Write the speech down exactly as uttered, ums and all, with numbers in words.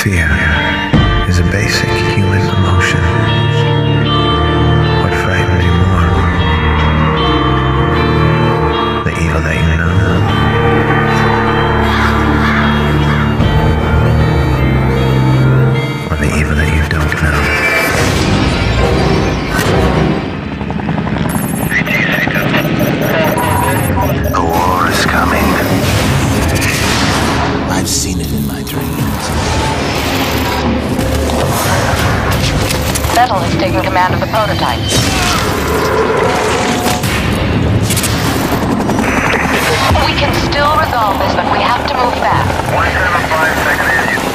Fear is a basic human emotion. What frightens you more? The evil that you know? Or the evil that you don't know? A war is coming. I've seen it in my dreams. Vettel has taken command of the prototype. We can still resolve this, but we have to move fast. one seven five, second engine.